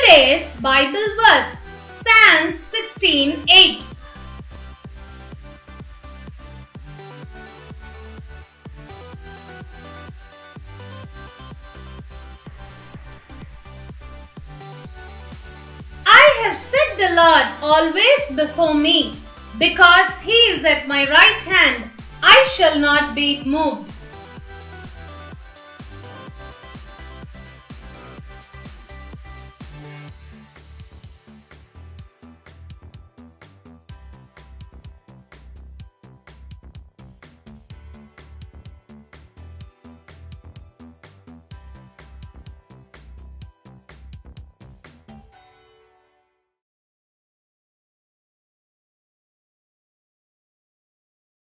Today's Bible verse, Psalms 16:8. I have set the Lord always before me. Because he is at my right hand, I shall not be moved.